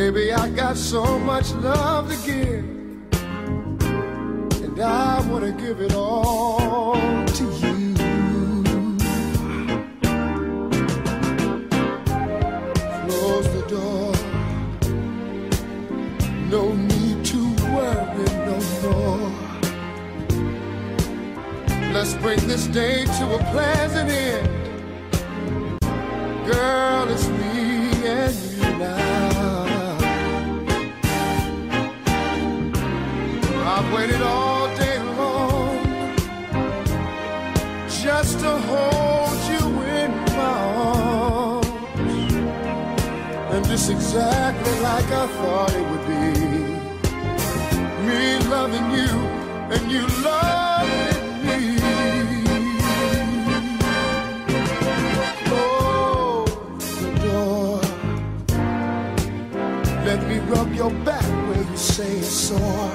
Baby, I got so much love to give, and I want to give it all to you. Close the door, no need to worry no more. Let's bring this day to a pleasant end. Girl, it's me and you now. I've waited all day long just to hold you in my arms, and it's exactly like I thought it would be. Me loving you and you loving me. Close the door, let me rub your back where you say it's sore.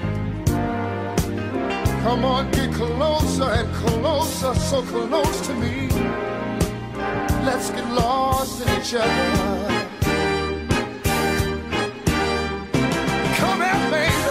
Come on, get closer and closer, so close to me. Let's get lost in each other. Come here, baby.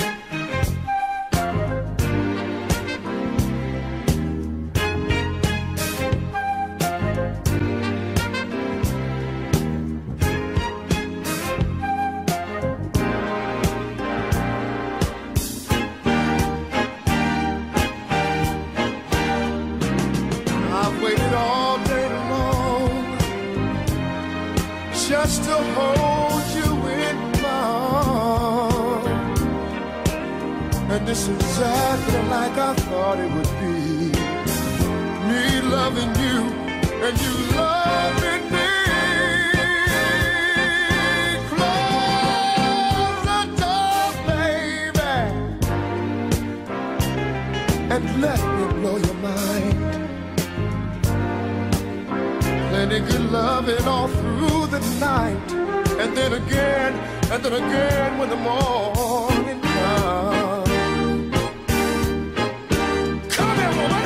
Just to hold you in my arms, and it's exactly like I thought it would be. Me loving you and you loving me. Close the door, baby, and let me blow your mind. Plenty good loving all through the night, and then again when the morning comes. Come here, woman.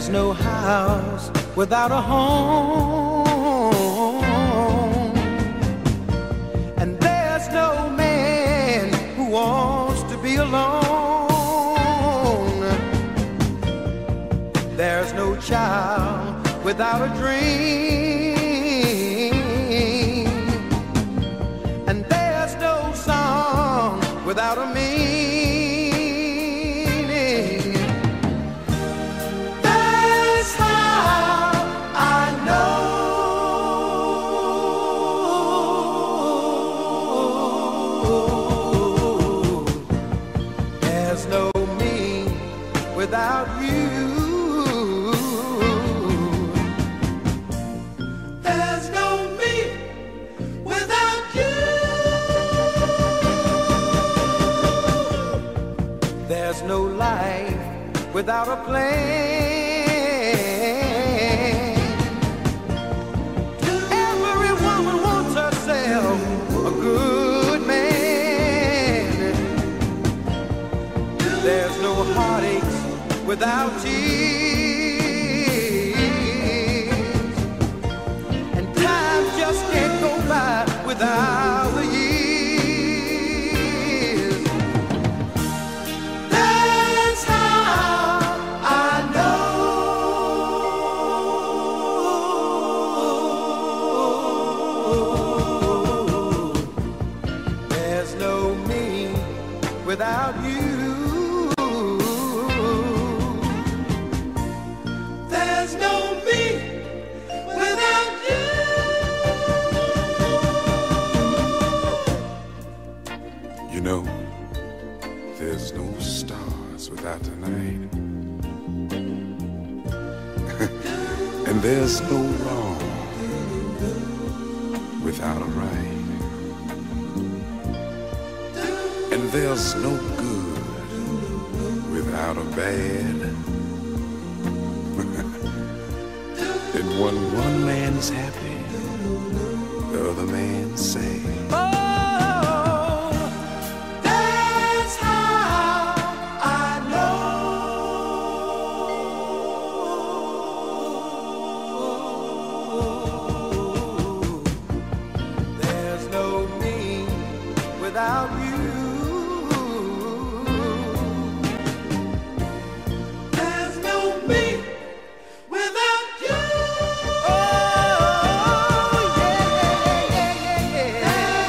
There's no house without a home, and there's no man who wants to be alone. There's no child without a dream, and there's no song without a meaning. That's how I know there's no me without you. There's no me without you. There's no life without a plan. Every woman wants herself a good man. There's no heartaches without tears, and time just can't go by without the years. That's how I know there's no me without you. There's no me without you. You know, there's no stars without the night. And there's no wrong without a right. And there's no good without a bad. And when one man's happy, the other man's sad. Oh, that's how I know there's no me without you. There's no me without you. Oh, yeah, yeah, yeah, yeah.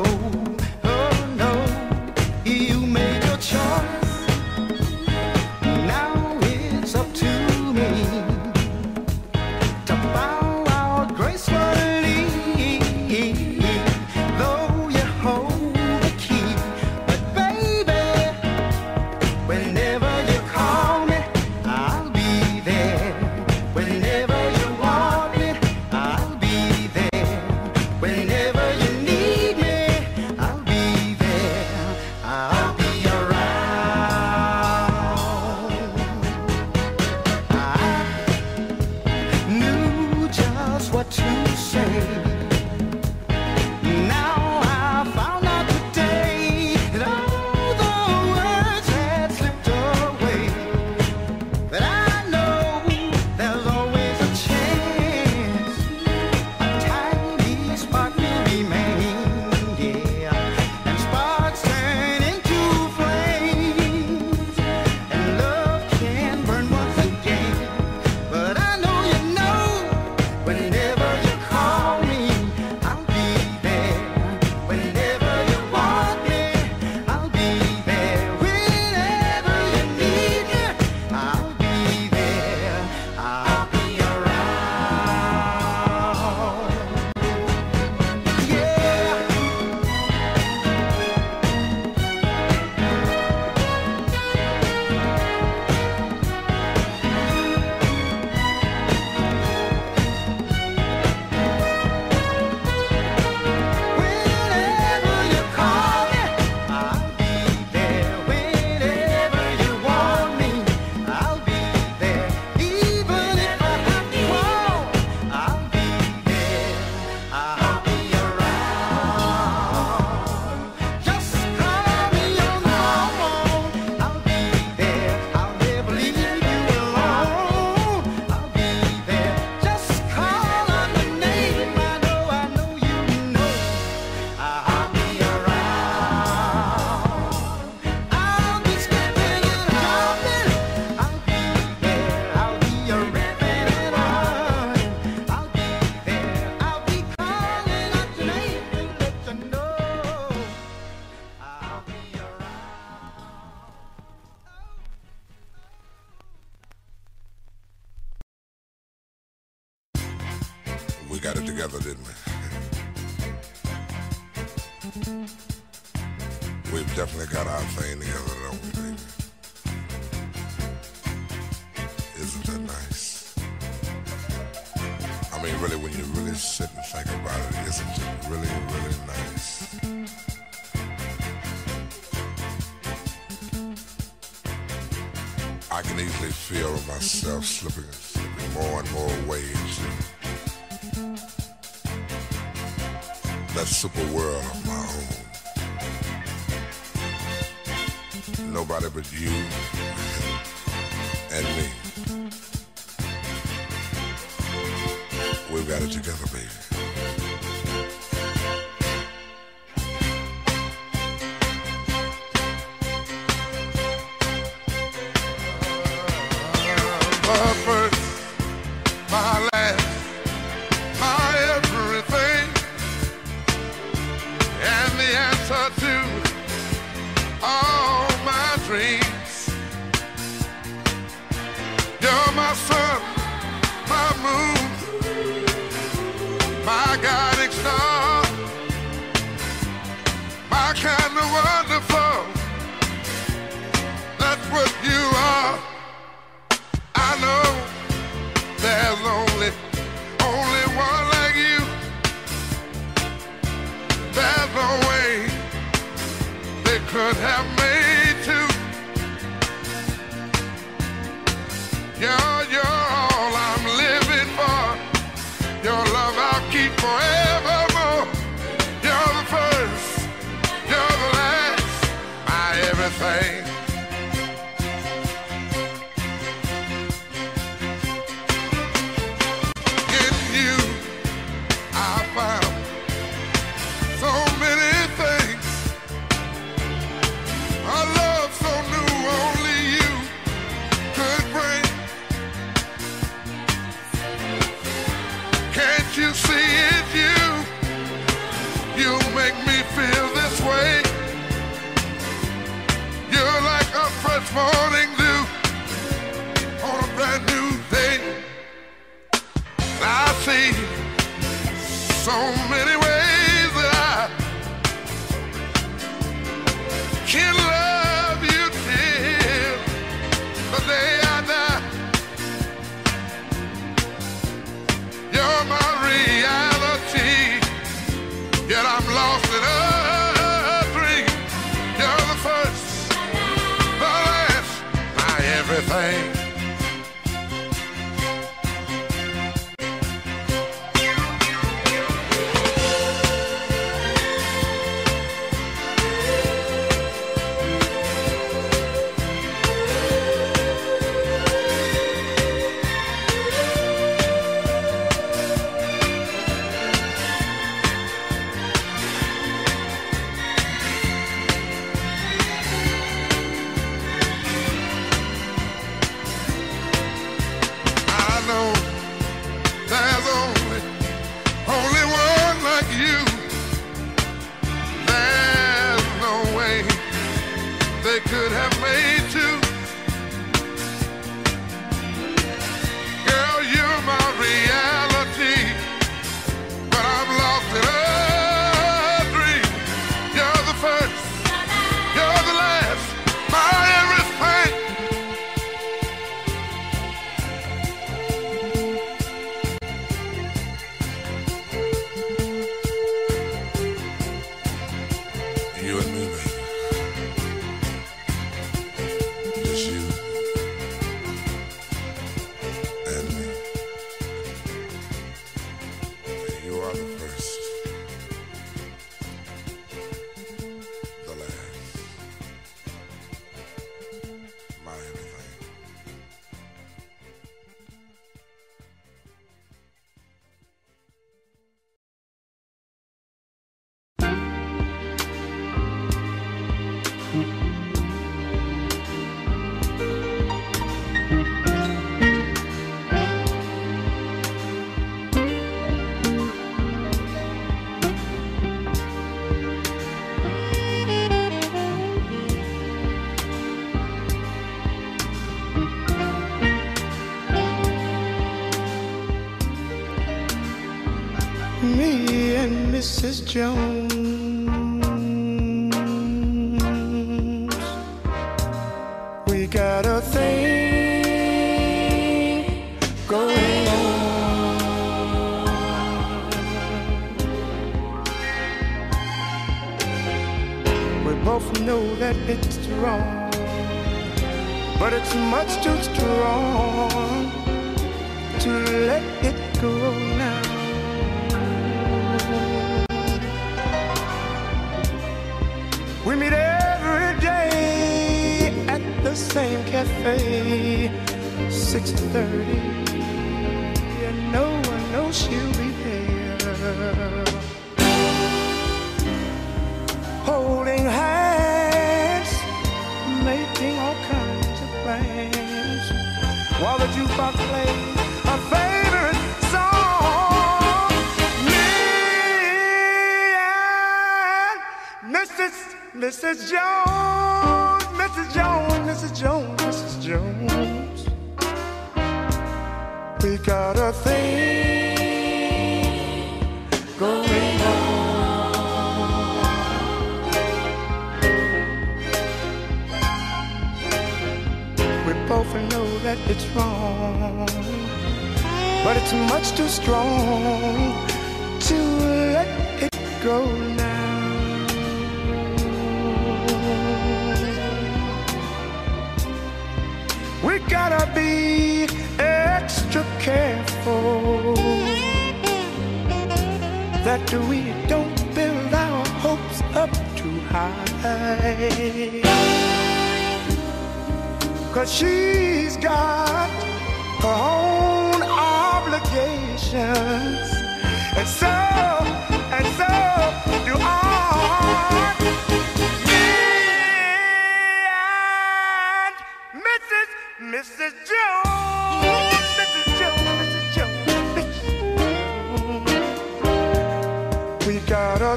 We got it together, didn't we? We've definitely got our thing together, don't we, baby? Isn't that nice? I mean, really, when you really sit and think about it, isn't it really, really nice? I can easily feel myself slipping more and more ways in that super world of my own. Nobody but you and me. We've got it together, baby. My first, my last, my everything, and the answer to all my dreams. You're my sun, my moon, my guiding star, my kind of wonderful. That's what you are. I know there's only one like you. There's no way they could have made two. You're all I'm living for. Your love I'll keep forevermore. You're the first, you're the last, my everything. You see it, you make me feel can love you till the day I die. You're my reality, yet I'm lost in a dream. You're the first, the last, my everything. Could have made two. Girl, you're my reality, but I'm lost in a dream. You're the first, you're the last, my everything. You and me, baby. Me and Mrs. Jones, we got a thing going on. We both know that it's wrong, but it's much too strong to let it go now. We meet every day at the same cafe, 6:30, and no one knows she'll be there. Holding hands, making all kinds of plans, while the jukebox plays our favorite song. Me and Mrs. Jones, Mrs. Jones, Mrs. Jones, Mrs. Jones, we got a thing going on. We both know that it's wrong, but it's much too strong to let it go now. We gotta be extra careful that we don't build our hopes up too high, 'cause she's got her own obligations, and so do I. Mrs. Jones, Mrs. Jones, Mrs. Jones, Mrs. Jones, we got a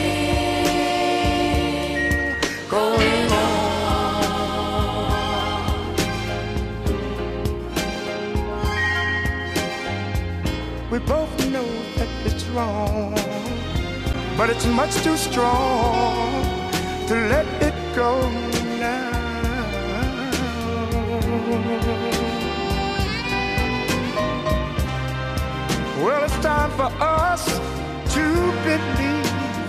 thing going on. We both know that it's wrong, but it's much too strong to let it go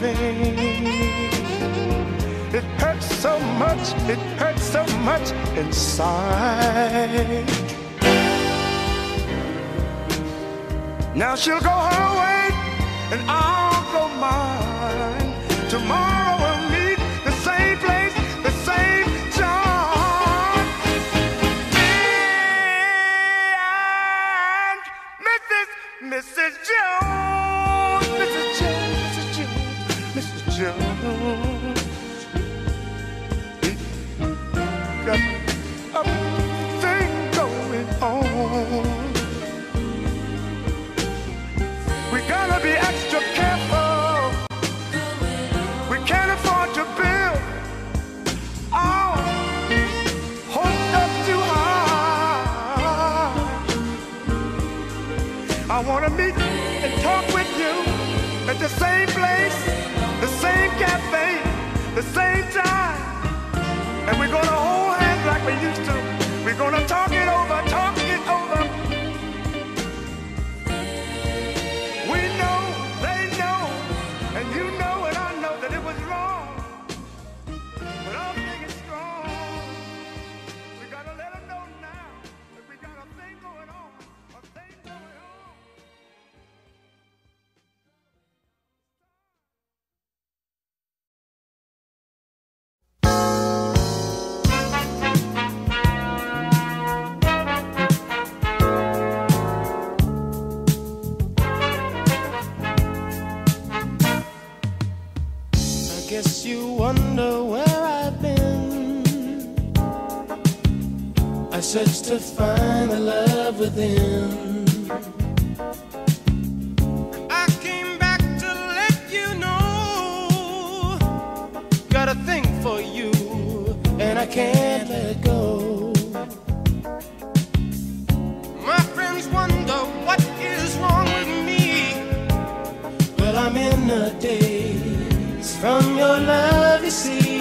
thing. It hurts so much inside. Now she'll go her way and I'll go mine. Tomorrow we'll meet the same place, the same time. Me and Mrs. Jones, Mrs. Jones. Got a thing going on. We gotta be extra careful. We can't afford to build our hopes up too high. I wanna meet and talk with you at the same place, the same cafe, the same time. And we're gonna hold hands like we used to. We're gonna talk it over, talk it over. We know, they know, and you know and I know that it was wrong. But our thing is strong. We gotta let them know now that we got a thing going on, a thing going on. Guess you wonder where I've been. I searched to find the love within. I came back to let you know, got a thing for you, and I can't let go. My friends wonder what is wrong with me. Well, I'm in a daze from your love, you see.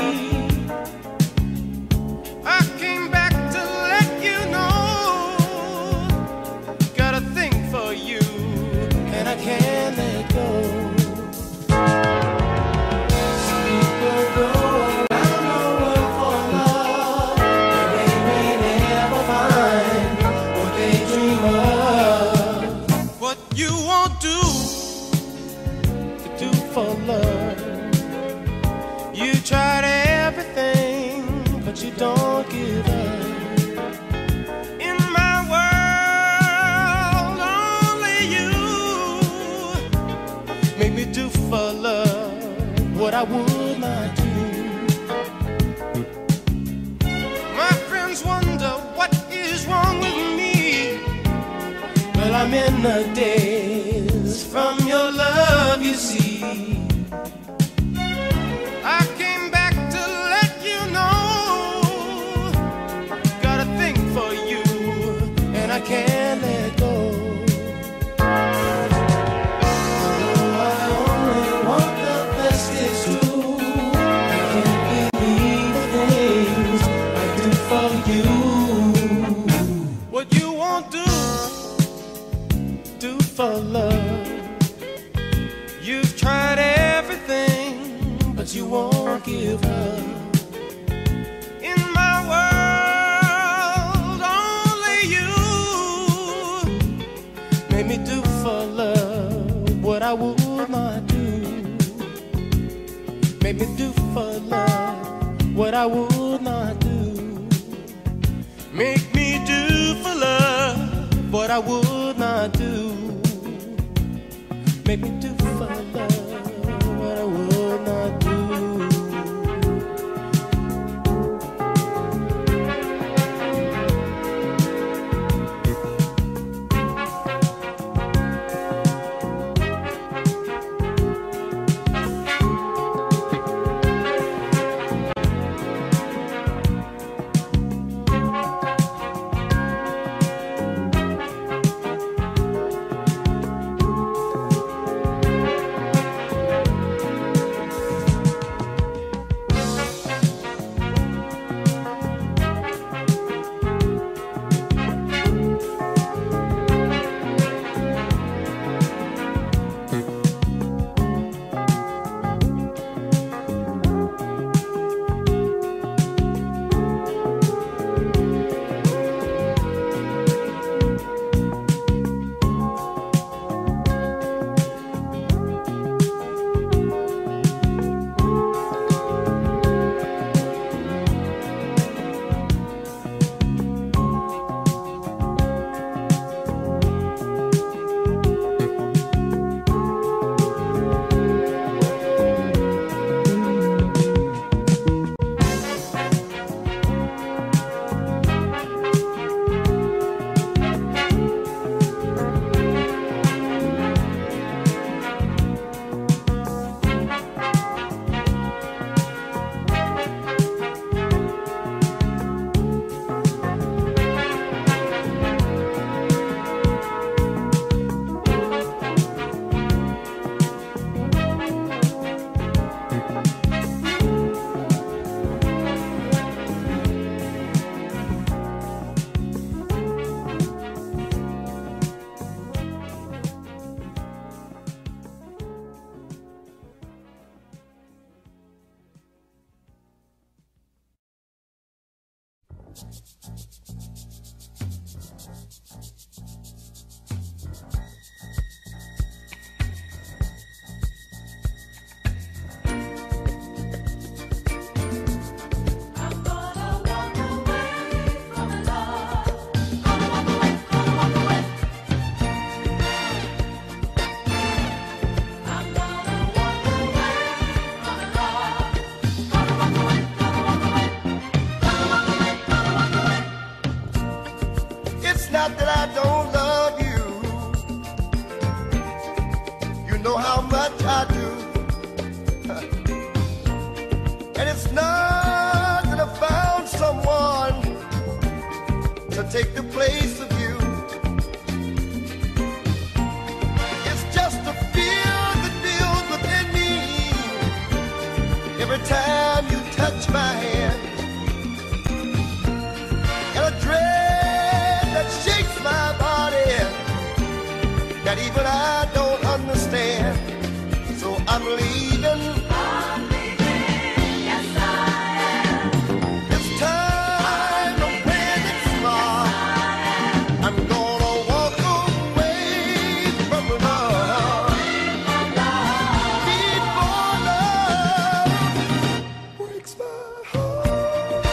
I came back to let you know, got a thing for you, and I can't let go. Some people go around the world for love, but they may never find what they dream of. What you won't do to do for love. You tried everything, but you don't give up. In my world, only you make me do for love what I would not do. My friends wonder what is wrong with me. Well, I'm in the daze from your love, you see. I came back to let you know, got a thing for you, and I can't let go. Although I only want the best, it's true. I can't believe the things I do for you. What you won't do for love. You've tried everything, but you won't give up. In my world, only you made me do for love what I would not do. Made me do for love what I would not do. Make me do for love what I would not do. Make me do for love what I would not do. Not that I don't love you, you know how much I do. And it's not that I found someone to take the place of you. It's just a fear that builds within me every time you touch my hand, and a dread that shakes my body that even I don't understand. So I'm leaving. I'm leaving. Yes, I am. It's time to play it smart. I'm gonna walk away from love. Before love breaks my heart.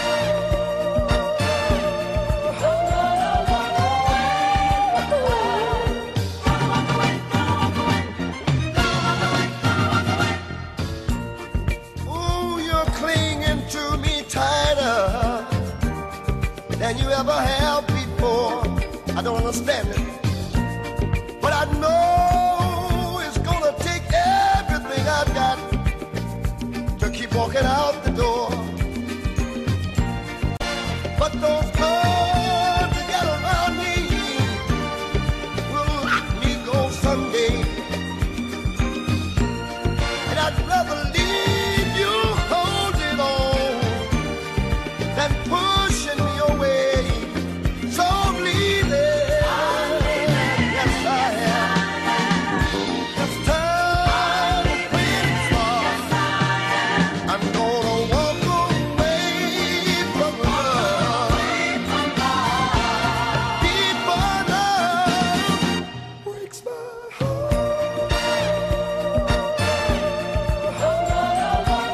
Than you ever have before. I don't understand it, but I know it's gonna take everything I've got to keep walking out the door. But those arms that get around me will let me go someday, and I'd rather leave you holding on than pushing me away. So I'm leaving. Yes, I am. It's time to play it smart. I'm gonna walk away from love. Before love breaks my heart. I'm gonna walk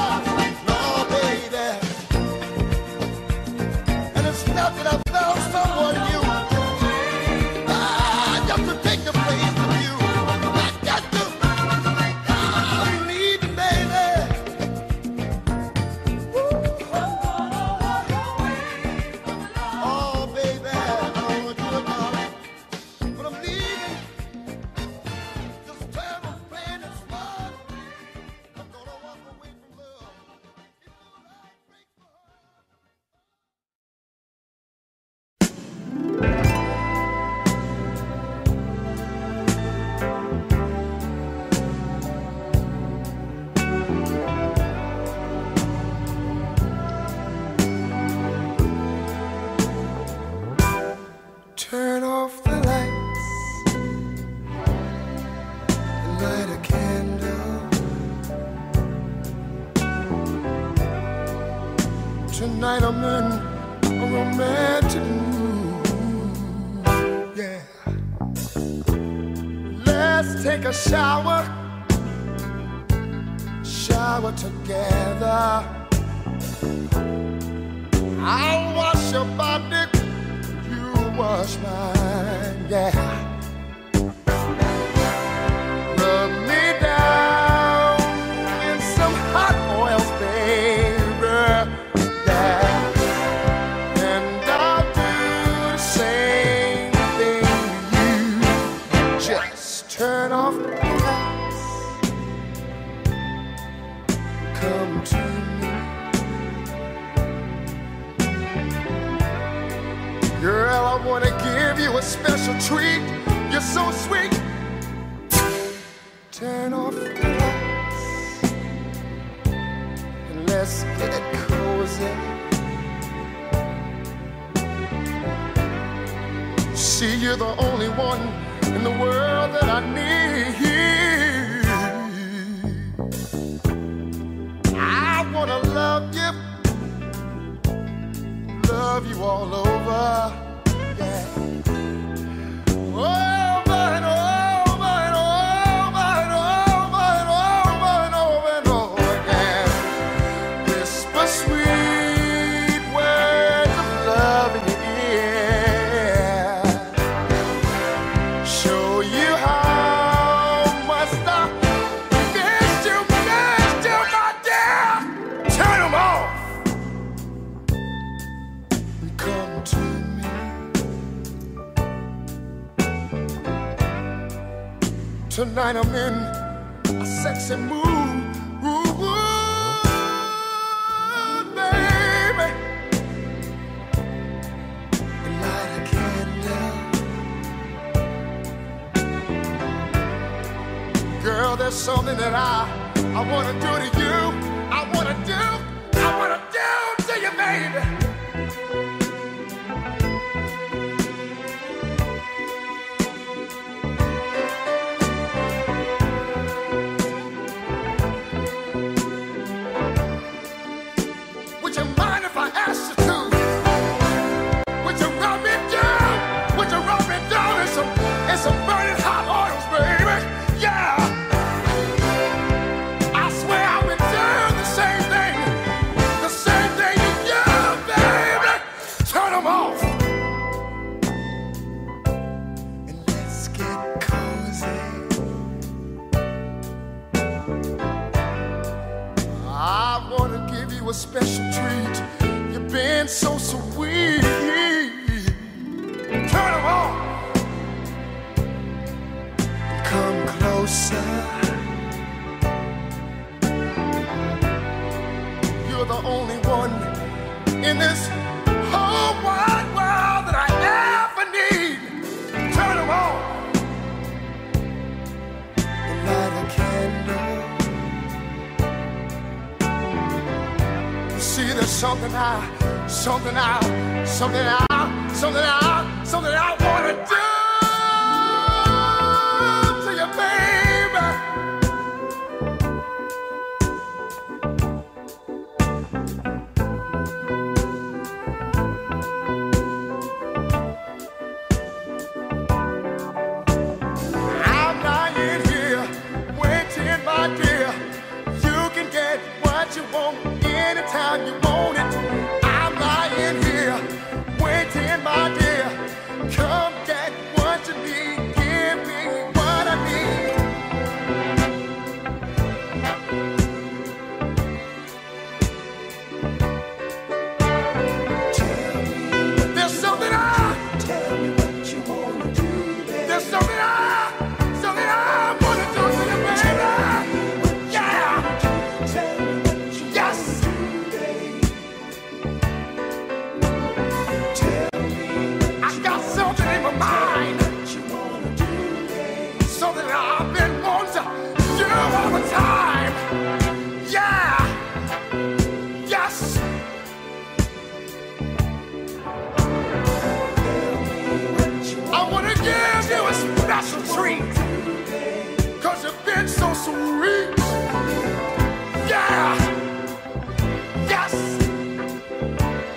that I found some Tonight I'm in a romantic mood. Yeah. Let's take a shower. Shower together. I'll wash your body, you wash mine, yeah. Rub me down in some hot oils, baby, yeah. And I'll do the same thing to you. Just turn off the lights, come to me. Girl, I wanna give you a special treat. You're so sweet. Turn off the lights and let's get cozy. See, you're the only one in the world that I need. I wanna love you all over, yeah. Over and over and over and over and over and over and over again. Whisper sweet words of love in your ear. Show you how much I miss you, my dear. Turn them off. Come to me. Tonight I'm in a sexy mood, ooh, baby. Light a candle. Girl, there's something that I wanna do to you. I wanna do to you, baby. Some burning hot oils, baby. Yeah. I swear I've been doing the same thing to you, baby. Turn them off and let's get cozy. I wanna give you a special treat. You've been so sweet. Turn them off. Come closer. You're the only one in this whole wide world that I ever need. Turn them on and light a candle. You see, there's something I wanna do. Anytime you want it, I'm lying here waiting, my dear. Come get what you need, give me what I need. Tell me, there's something tell me what you wanna do, baby. There's something I wanna do to you, baby. Yeah. Yes. Mind. Something I've been wanting to do all the time. Yeah. Yes. I want to give you a special treat, 'cause you've been so sweet. Yeah. Yes.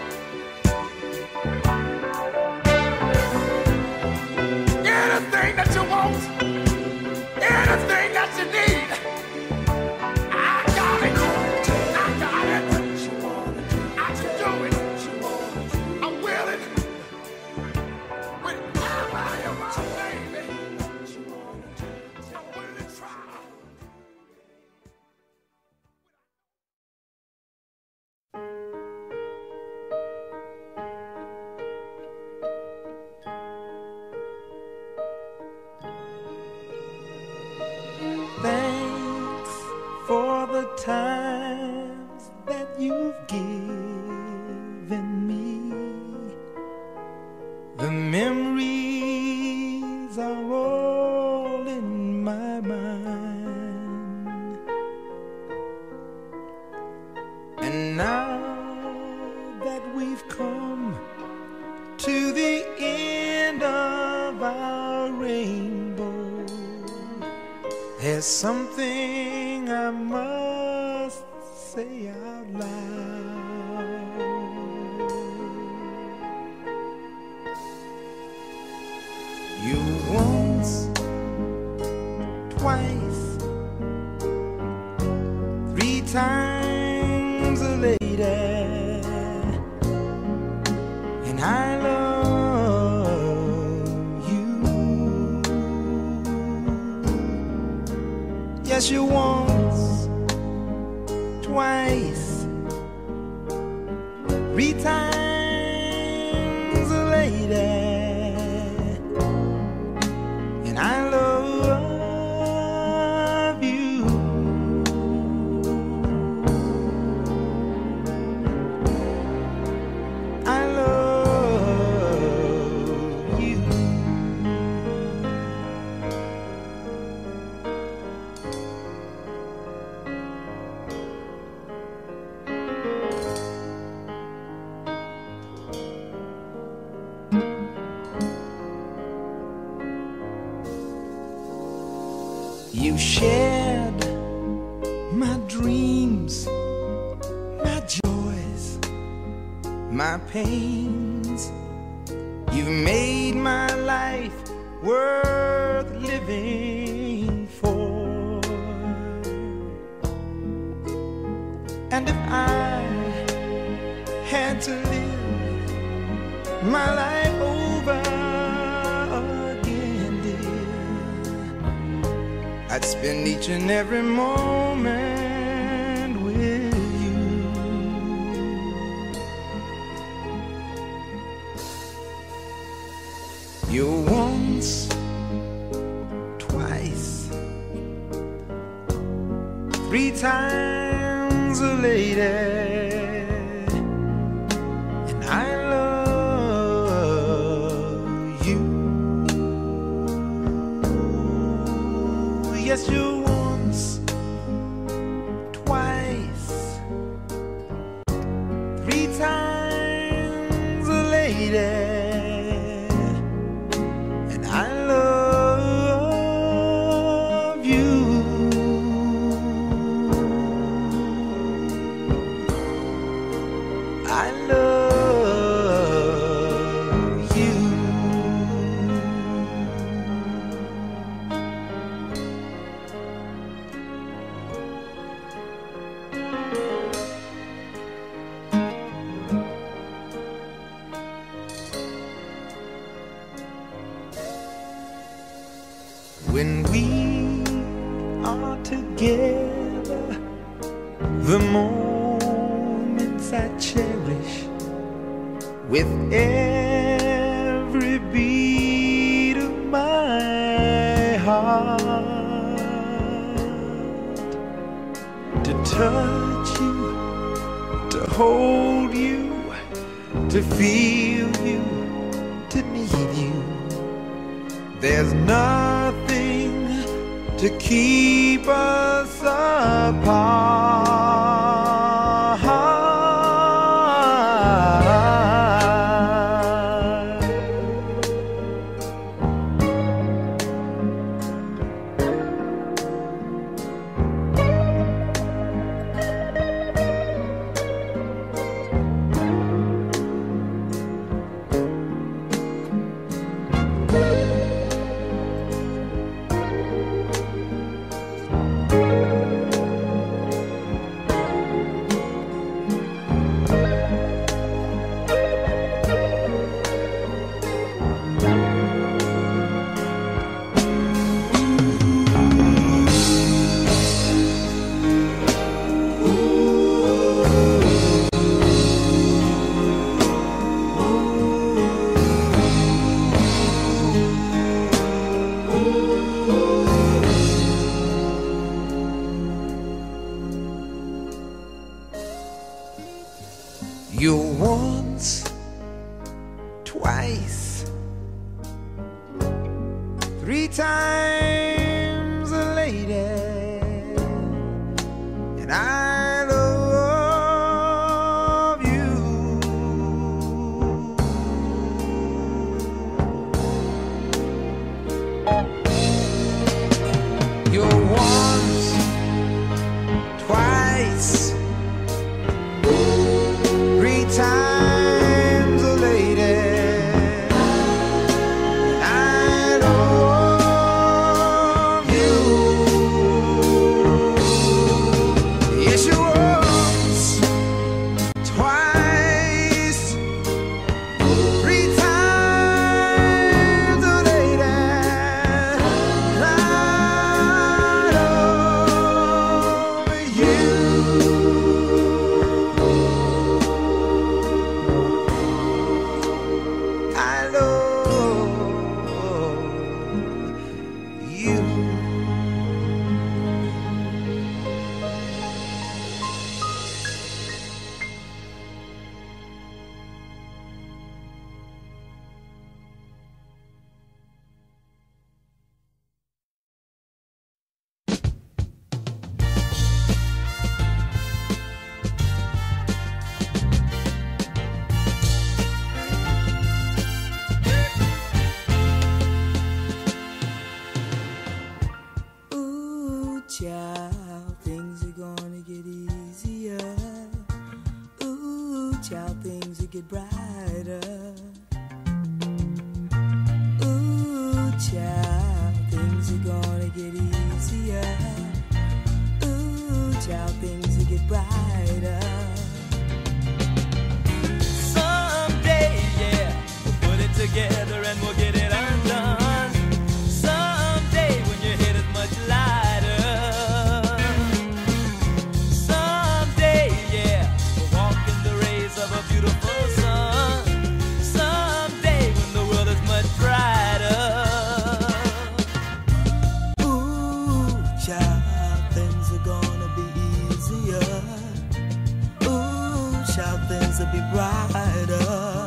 we've come to the end of our rainbow. There's something I must say out loud. You once, twice, 3 times a lady, and I love you. Yes, you once, twice, 3 times a lady, and I love you. I love you. You shared my dreams, my joys, my pains. You've made my life worth living for. And if I had to live my life over again, dear, I'd spend each and every moment with you. You're once, twice, 3 times a lady, and I love you. Yes, you're once, twice, 3 times a lady, and I love you. I love you. When we are together, the moments I cherish with every beat of my heart. To touch you, to hold you, to feel you, to need you. There's nothing to keep us apart. You're once, twice, 3 times a lady, and I love you. get brighter. Ooh, child, things are gonna get easier. Ooh, child, things will get brighter. Someday, yeah, we'll put it together and we'll get it undone. Someday when your head is much lighter. Someday, yeah, we'll walk in the rays of a beautiful sun. Someday when the world is much brighter. Ooh, child, things are gonna be easier. Ooh, child, things will be brighter.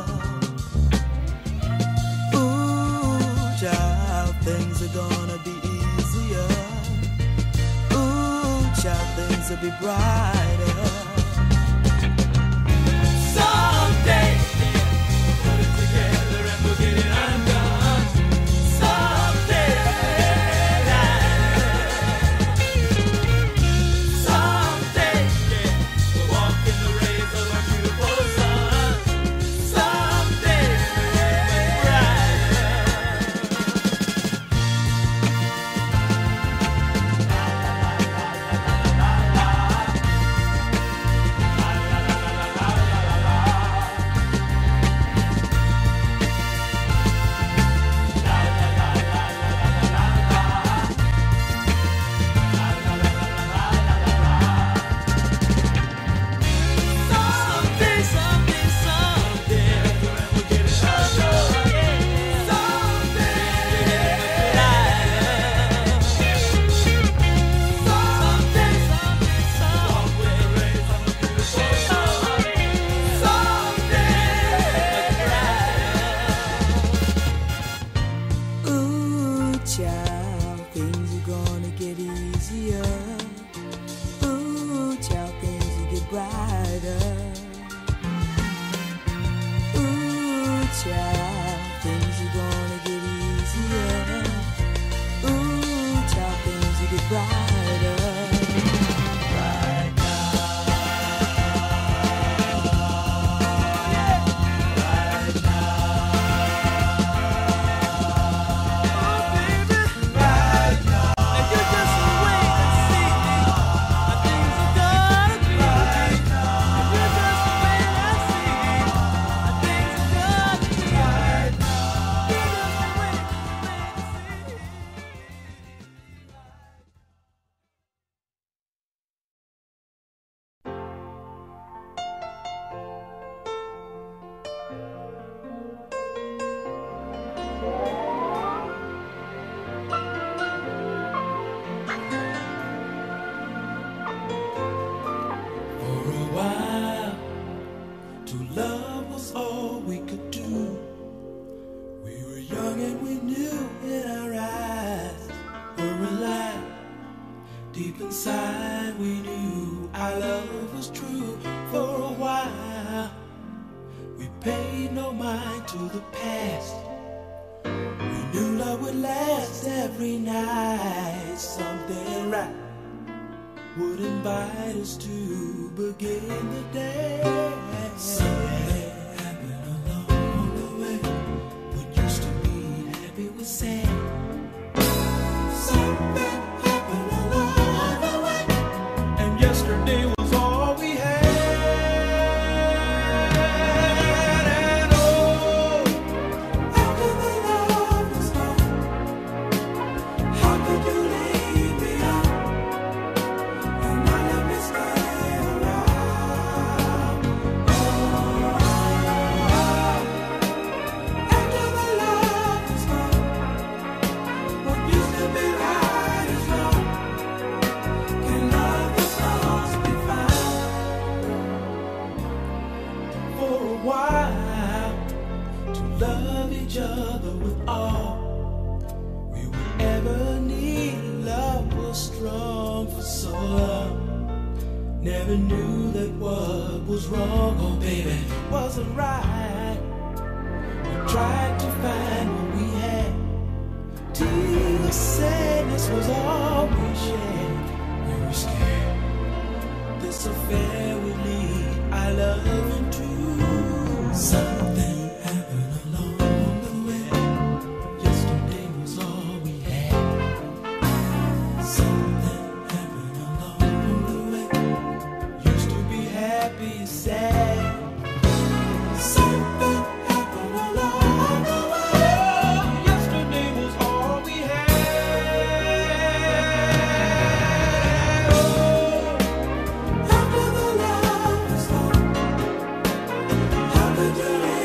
Things are gonna be easier. Ooh, child, things will be brighter. Someday, we'll put it together and we'll get it undone. Someday, someday, yeah, we'll walk in the rays of a beautiful sun. Someday, deep inside we knew our love was true. For a while we paid no mind to the past. We knew love would last every night. Something right would invite us to begin the day. Something happened along the way. What used to be happy was sad. Something happened along the way, and yesterday was all we had. And oh, after the love was gone, how could you leave me out and not let me stay around? Oh, after the love was gone, what used to be right is wrong. Can love that's lost be found? For a while, to love each other with all we would ever need. Love was strong for so long. Never knew that what was wrong, oh baby, wasn't right. We tried to find what we had. Tears, sadness was all we shared. We were scared this affair would lead our love into Something happened along the way. Yesterday was all we had. Something happened along the way. Used to be happy and sad. Something happened along the way. Yesterday was all we had. Oh, after the love was gone, how could you leave?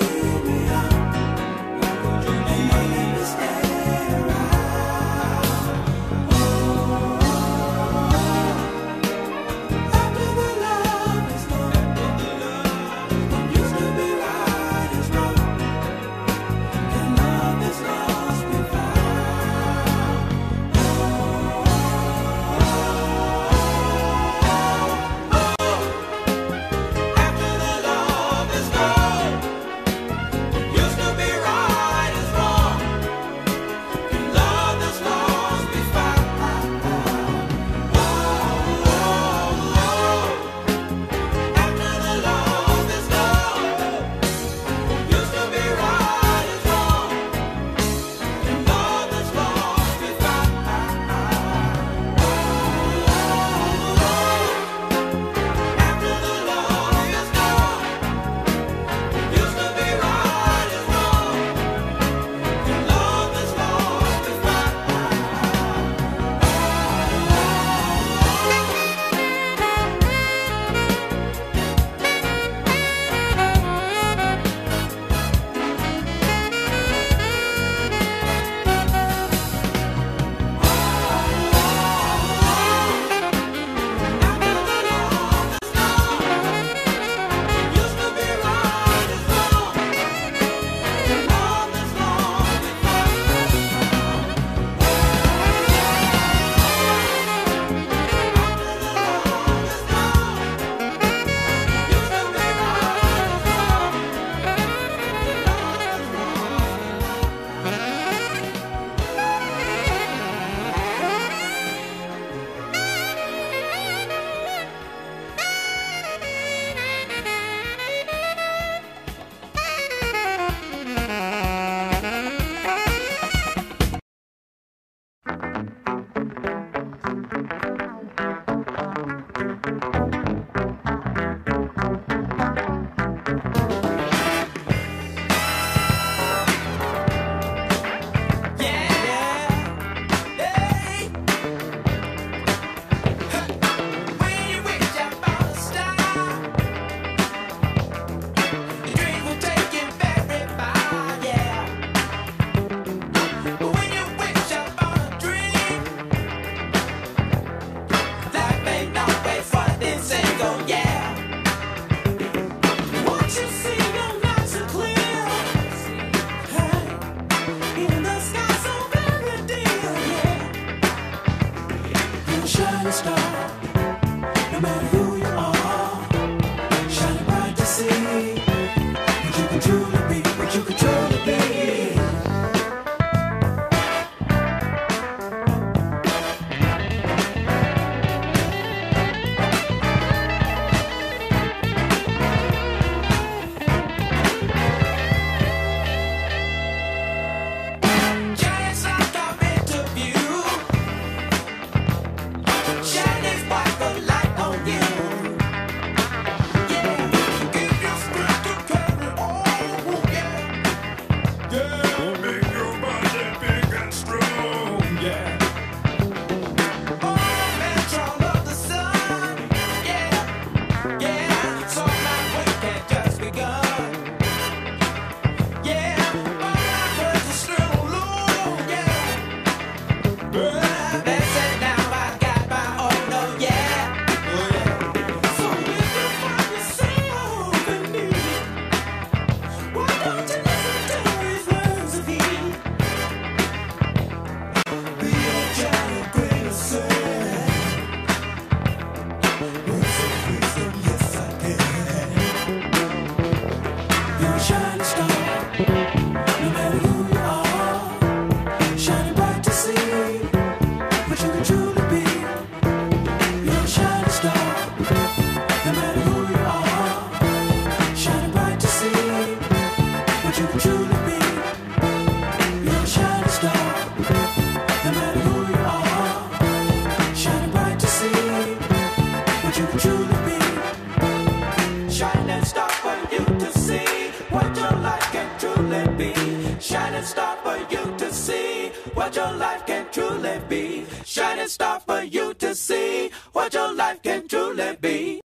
what your life can truly be. Shining star for you to see what your life can truly be.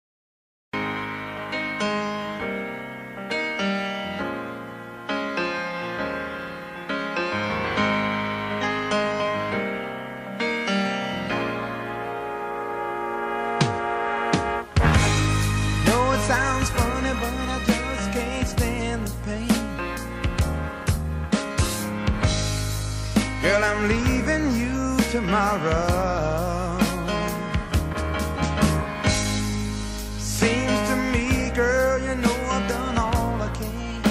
Sounds funny, but I just can't stand the pain. Girl, I'm leaving you tomorrow. Seems to me, girl, you know I've done all I can.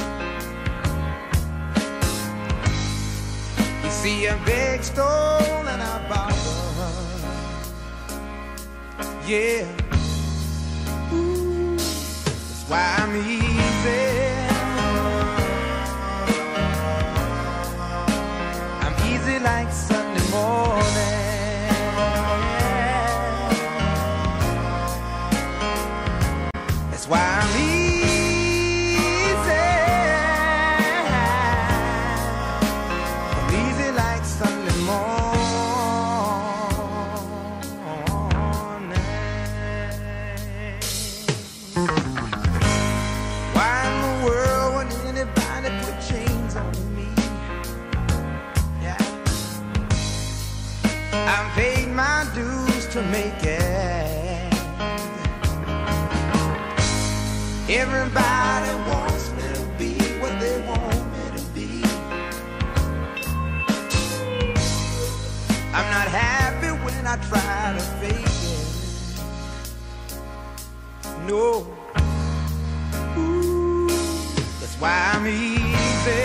You see, I begged, stole, and I borrowed. Yeah. Why I'm easy. I'm easy like Sunday morning. That's why I'm easy. I'm easy like Sunday morning. I've paid my dues to make it. Everybody wants me to be what they want me to be. I'm not happy when I try to fake it. No. Ooh, that's why I'm easy.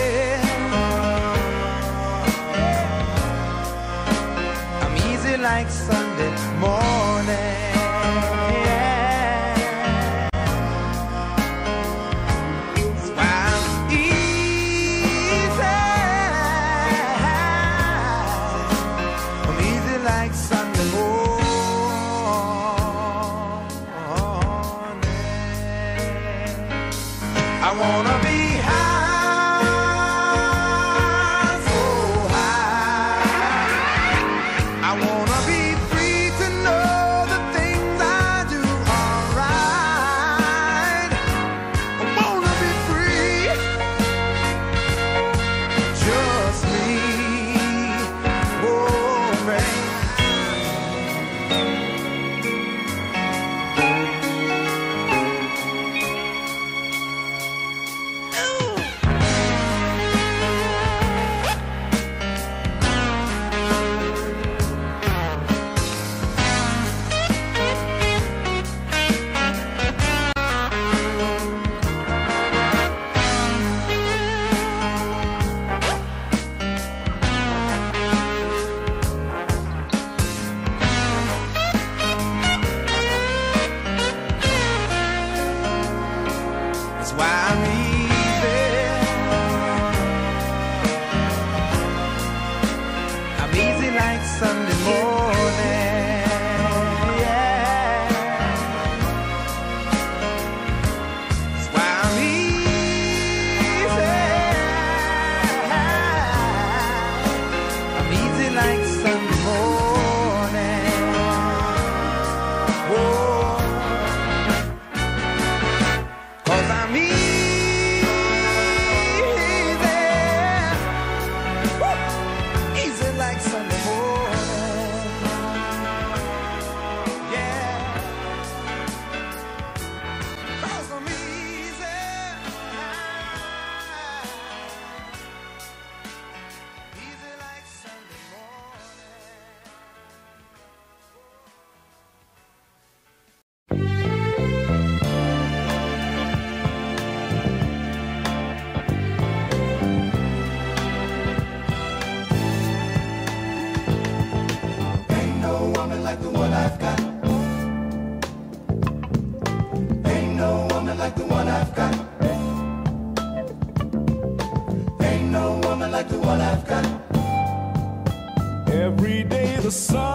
Like Sunday morning. That's why I'm easy. I'm easy like Sunday morning. I wanna be high. Every day the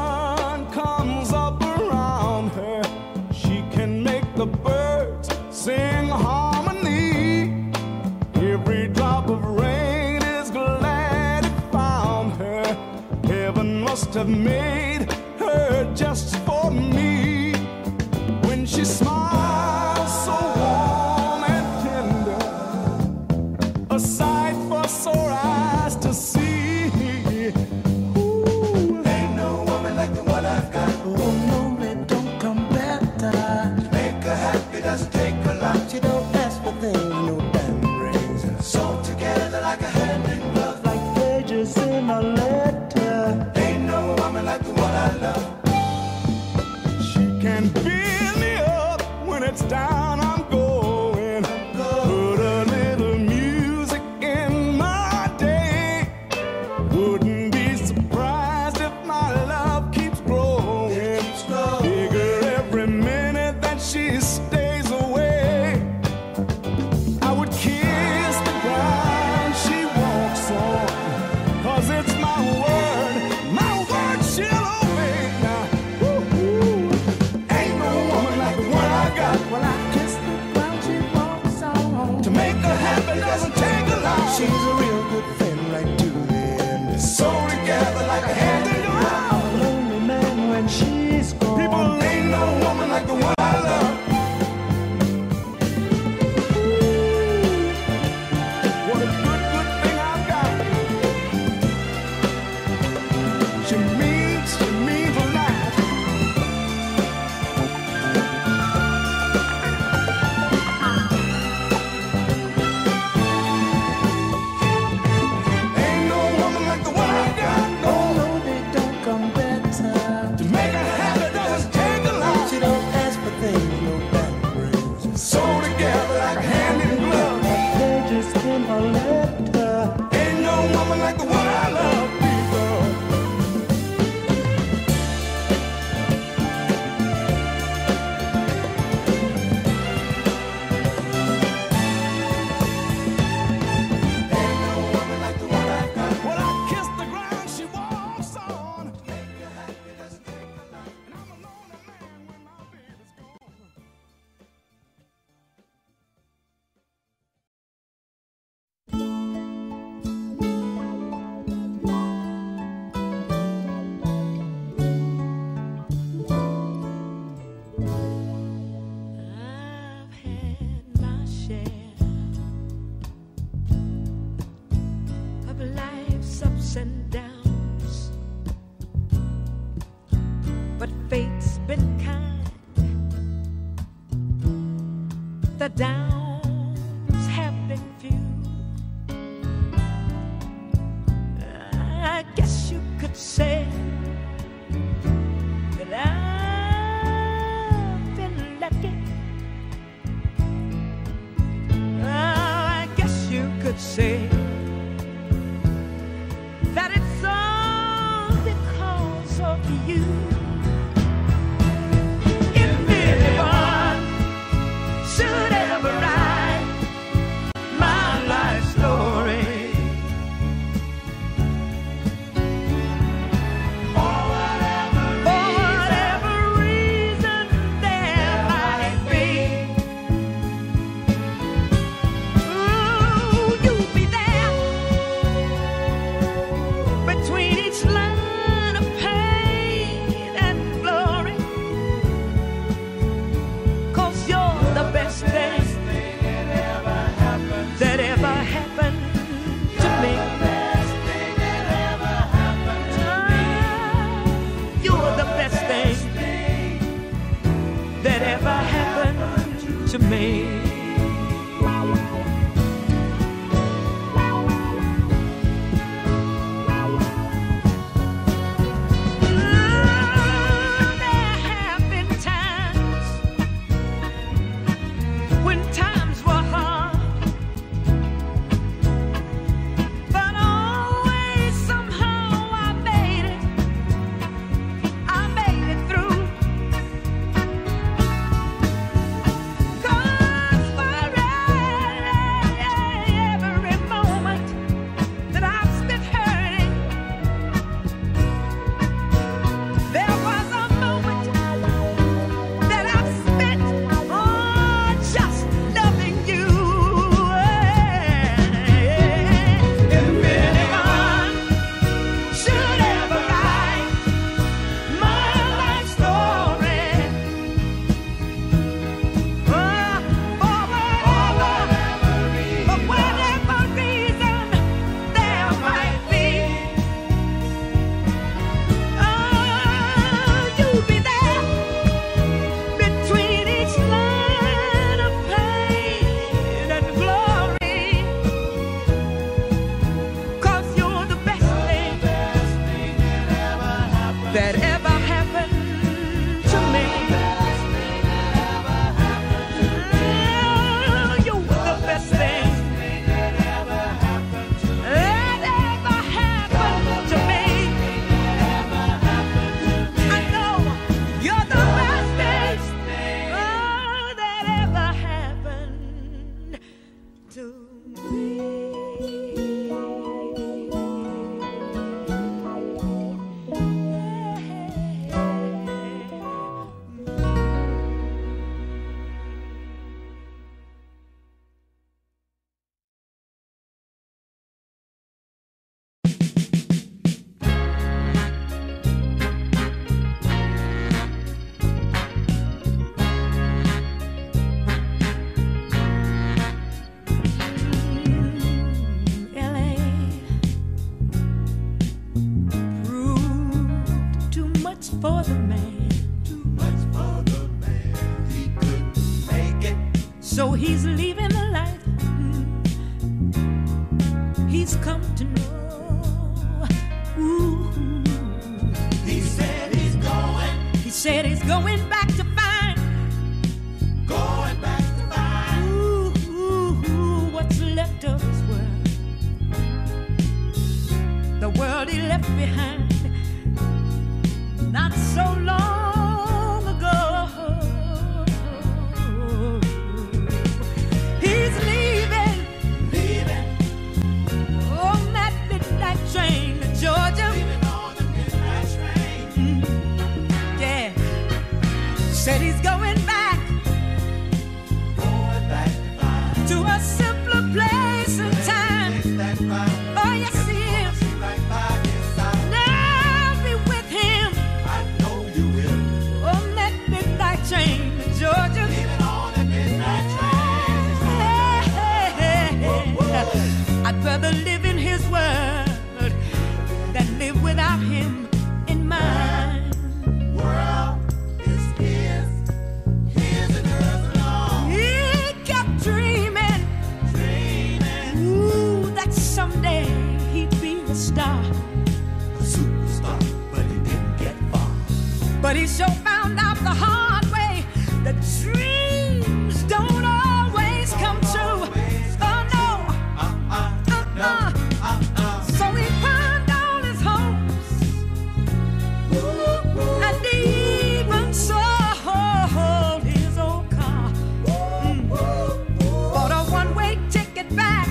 sun comes up around her. She can make the birds sing harmony. Every drop of rain is glad it found her. must have made her just for me. When she smiles so warm and tender, a sight for sore eyes to see. Ooh. Ain't no woman like the one I've got. Oh no, it don't come better. To make her happy doesn't take a lot. She don't ask for things, no diamond rings. Sewn together like a hand in glove, like pages in a letter. Ain't no woman like the one I love. She can build me up when it's down, I'm going. Put a little music in my day. Wouldn't be surprised if my love keeps growing. Bigger every minute that she stays away. I would kiss the ground she walks on, 'cause it's my word she'll obey now. Woo-hoo. Ain't no woman like the one I got. Well, I kiss the ground she walks on. To make her happy doesn't take a lot. She's a real good friend right to the end. So together like a hand in glove. I'm a lonely man when she's gone. People, ain't no woman like the one I love. What a good, good thing I've got. She means a lot. Ain't no woman like the one I got. No, No, they don't come better. to make her happy doesn't take a lot. She don't ask for things, no diamond rings. So together like a hand in glove. They're just in a letter. Ain't no woman like the one I love, people. Ain't no woman like the one I got. When I kiss the ground she walks on. Make her happy doesn't take a lot. And I'm a lonely man when my baby's gone. I've had my share of life's ups and downs, but fate's been kind. The downs have been few. I guess you could say that I've been lucky. I guess you could say that it's all because of you. If anyone should ever write my life story, for whatever reason there might be, ooh, you'll be there between each line of pain and glory, 'cause you're the best thing that ever happened to me. You're the best thing that ever happened to me. There have been times when times were hard, but always somehow I made it through. 'Cause for the man. Too much for the man. He couldn't make it. So he's leaving the life he's come to know. Ooh. He said he's going. He said he's going back to find. Going back to find. Ooh, what's left of his world. The world he left behind not so long ago. He's leaving on that midnight train to Georgia. Leaving on the midnight train. Yeah, said he's going back Going back to find. to a simpler place and time. Takes that ride. Oh yes he is. See right by his side. Now be with him I know you will. on that midnight train to Georgia. Leaving on the midnight train. I'd rather live in his world than live without him in mine. World is his. His and hers alone. He kept dreaming, Dreaming. ooh, that someday he'd be a star. A superstar, but he didn't get far. But he sure found out the hard way that dreams don't always come true. Oh no, So he pawned all his hopes and even sold his old car. Bought a one-way ticket back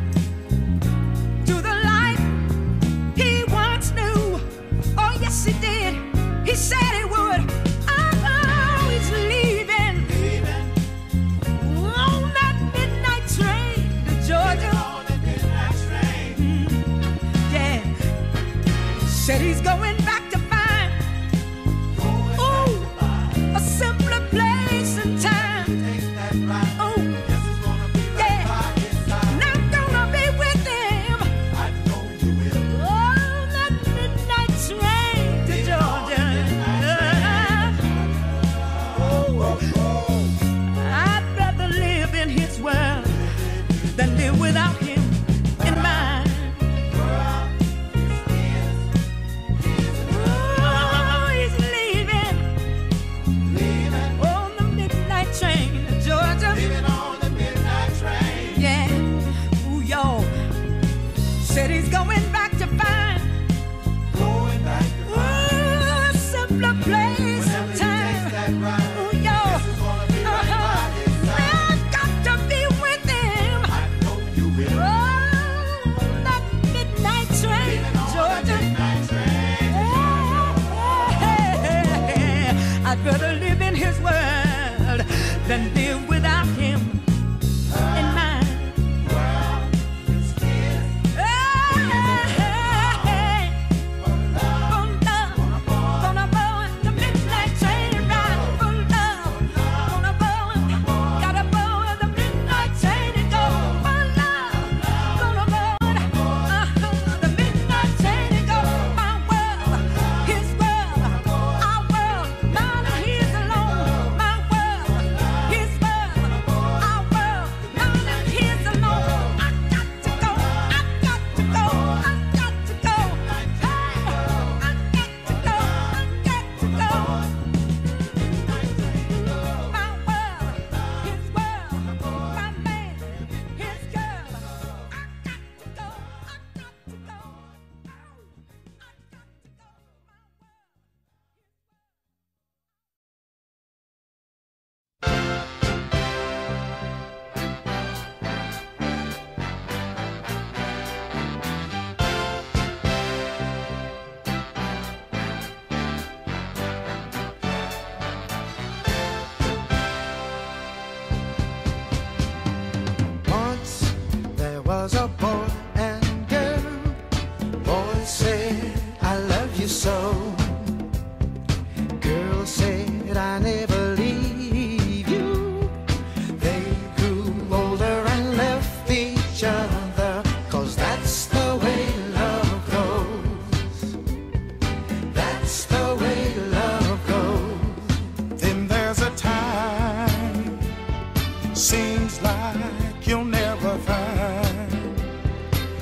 to the life he once knew. Oh yes he did. He said he would. Oh, he's leaving on that midnight train to Georgia. On the midnight train. Yeah, said he's going back to find ooh, a simpler place and time. Takes that ride. Oh, Yes, it's gonna be right yeah, by his side. and I'm gonna be with him I know you will. on that midnight train to Georgia. I'd rather live in his world than live without him in mine. Oh, he's leaving on the midnight train to Georgia. Leaving on the midnight train. Yeah, ooh, y'all. Said he's going back to find Going back to ooh, a simpler place and time. that ride. Ooh, y'all. It's gonna be right by his side. I've got to be with him I know you will. on that midnight train to Georgia. Midnight train. I'd rather live in his world than live without him in mine. It's his. Gonna board the midnight train ride for love. Gonna board, gotta board the midnight train and go for love. Gonna board the midnight train and go. My world, his world, our world, mine and his alone. My world, his world,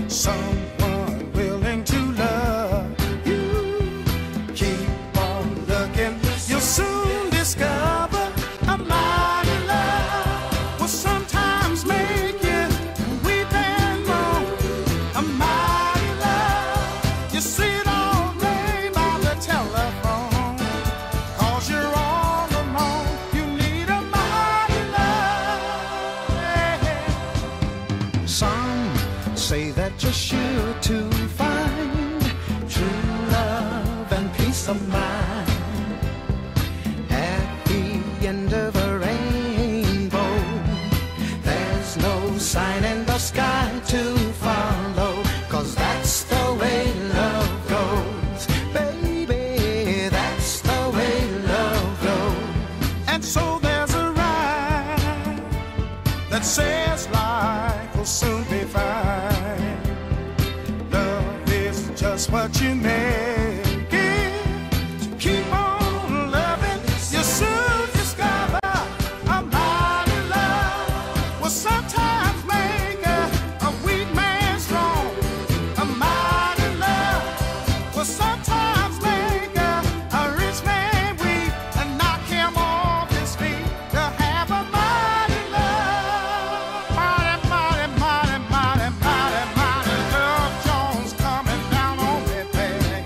someone willing to love you. Keep on looking, you'll soon discover a mighty love will sometimes make you weep and moan. A mighty love, you see it all day by the telephone. 'Cause you're all alone, you need a mighty love. Yeah. Some say that you're sure to find true love and peace of mind at the end of a rainbow. There's no sign in the sky to follow, 'cause that's the way love goes. Baby, that's the way love goes. And so there's a rhyme that says life will soon be fine. Love is just what you make it. So keep on loving, you soon discover a mighty love will sometimes make a weak man strong. A mighty love will sometimes make a rich man weak and knock him off his feet. To have a mighty love, mighty, mighty, mighty, mighty, mighty, mighty love Jones coming down on me, baby.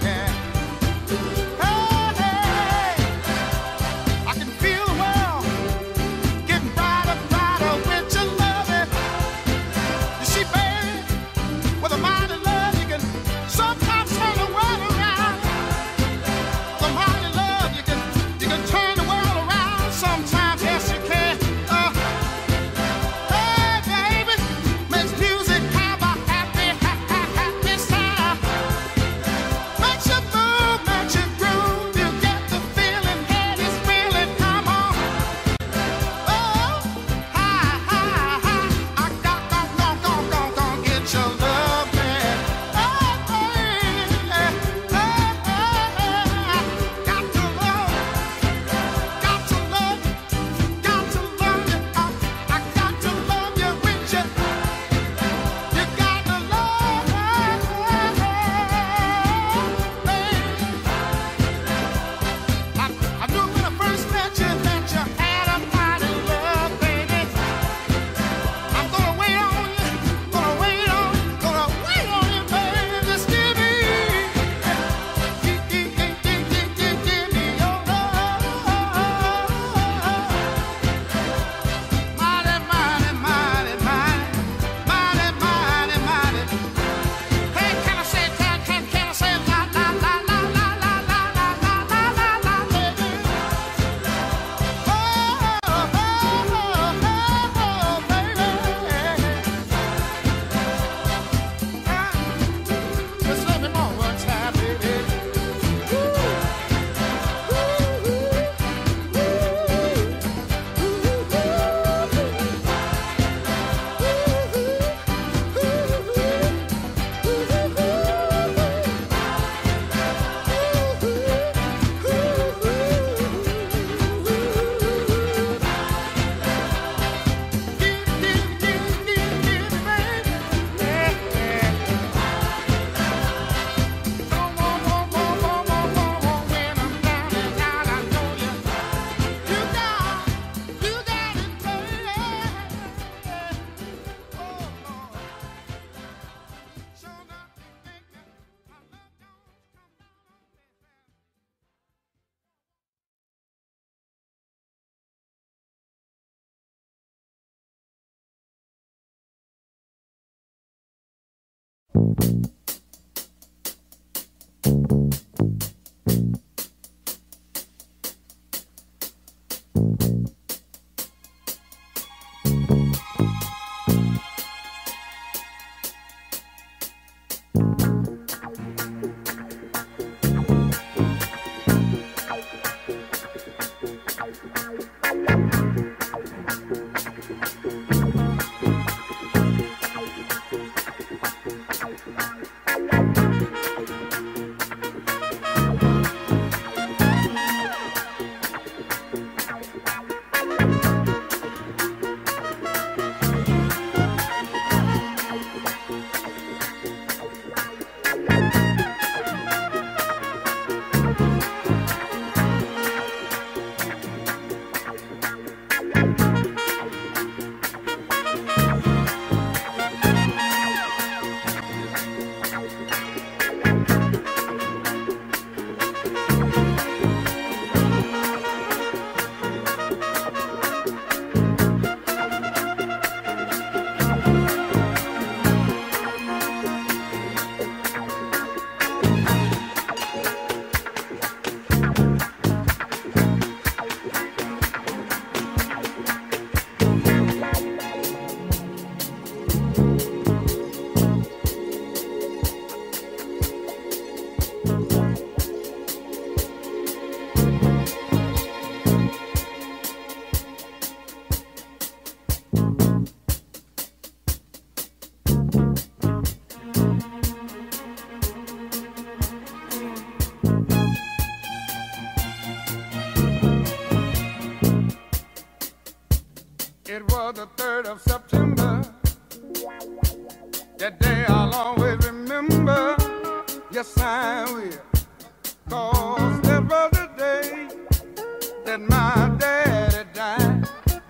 yes I will. 'Cause there was a day that my daddy died.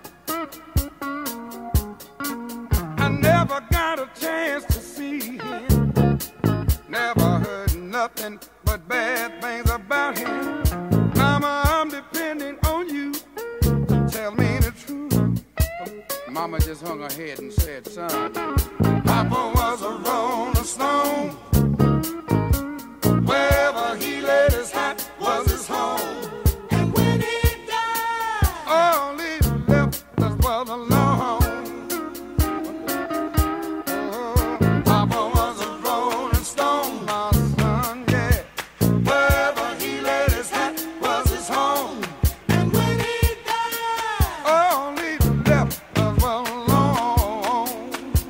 I never got a chance to see him. Never heard nothing but bad things about him. Mama, I'm depending on you to tell me the truth. Mama just hung her head and said, son, Papa was a rolling stone. Wherever he laid his hat was his home. And when he died, all he left us was alone. Oh, Papa was a rolling stone, my son, yeah. Wherever he laid his hat was his home. And when he died, all he left us was alone.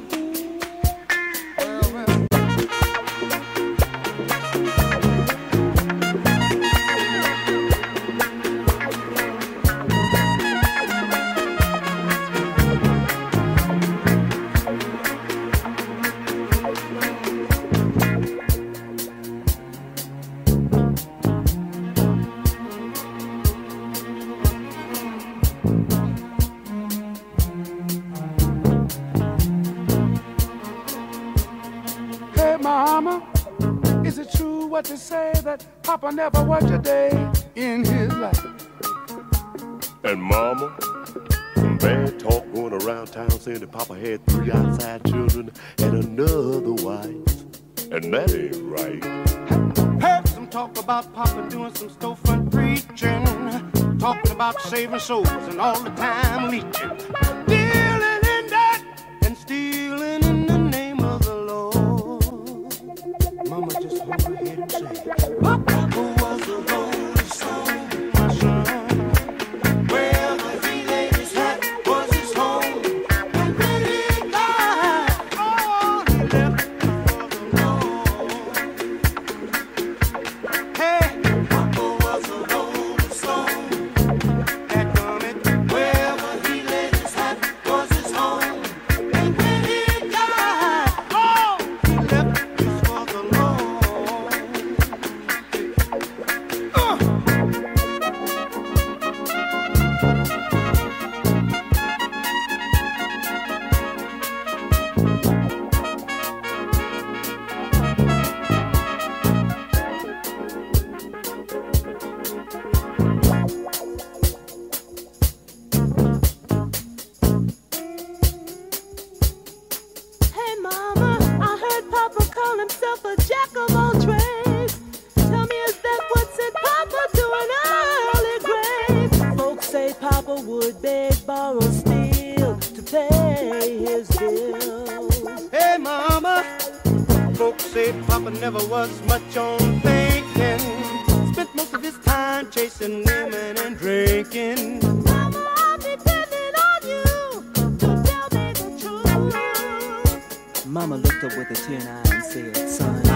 Hey, Mama, is it true what they say that Papa never worked a day in his life? And Mama, some bad talk going around town saying that Papa had 3 outside children and another wife. And that ain't right. Heard some talk about Papa doing some storefront preaching, talking about saving souls and all the time leeching, dealing in that and stealing in the name of the Lord. Mama just hung her head and said, Papa was a rolling stone, my son. Wherever he laid his hat was his home. And when he died, all he left was alone. Hey, Papa was a rolling stone. That coming, wherever he laid his hat was his home. And when he died, all he left was alone. Hey mama, I heard Papa call himself a jack of all trades. Tell me, is that what sent Papa to an early grave? Folks say Papa would beg, borrow, steal to pay his bills. Hey, Mama, folks say Papa never was much on thinking. Spent most of his time chasing women and drinking. Mama, I'm depending on you to tell me the truth. Mama looked up with a tear in her eye and said, son,